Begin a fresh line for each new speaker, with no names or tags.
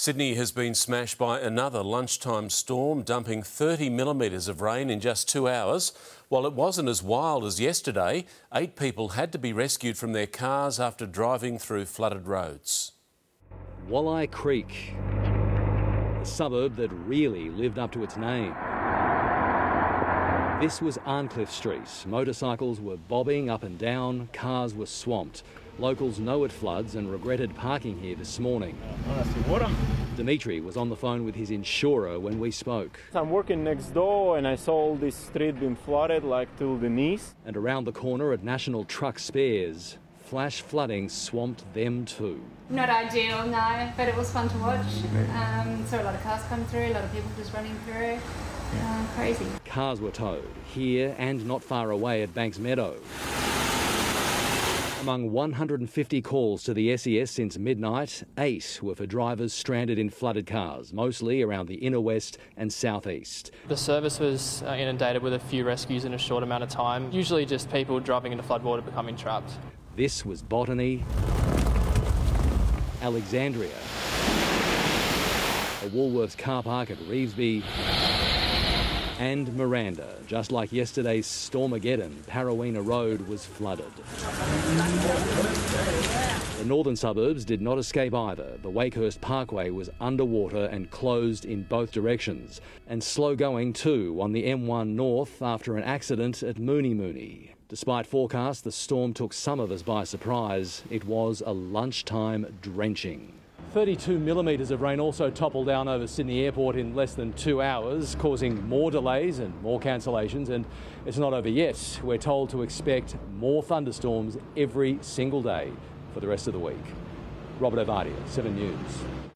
Sydney has been smashed by another lunchtime storm, dumping 30 millimetres of rain in just 2 hours. While it wasn't as wild as yesterday, 8 people had to be rescued from their cars after driving through flooded roads.
Walleye Creek, a suburb that really lived up to its name. This was Arncliffe Street. Motorcycles were bobbing up and down, cars were swamped. Locals know it floods and regretted parking here this morning.
Water.
Dimitri was on the phone with his insurer when we spoke.
I'm working next door and I saw all this street being flooded like to the knees.
And around the corner at National Truck Spares, flash flooding swamped them too.
Not ideal, no, but it was fun to watch. Saw a lot of cars come through, a lot of people just running through. Crazy.
Cars were towed here and not far away at Banks Meadow. Among 150 calls to the SES since midnight, 8 were for drivers stranded in flooded cars, mostly around the inner west and southeast.
The service was inundated with a few rescues in a short amount of time, usually just people driving into floodwater becoming trapped.
This was Botany, Alexandria, a Woolworths car park at Revesby, and Miranda. Just like yesterday's Stormageddon, Parawina Road was flooded. The northern suburbs did not escape either. The Wakehurst Parkway was underwater and closed in both directions. And slow going too on the M1 north after an accident at Mooney. Despite forecasts, the storm took some of us by surprise. It was a lunchtime drenching. 32 millimetres of rain also toppled down over Sydney Airport in less than 2 hours, causing more delays and more cancellations. And it's not over yet. We're told to expect more thunderstorms every single day for the rest of the week. Robert Ovadia, 7 News.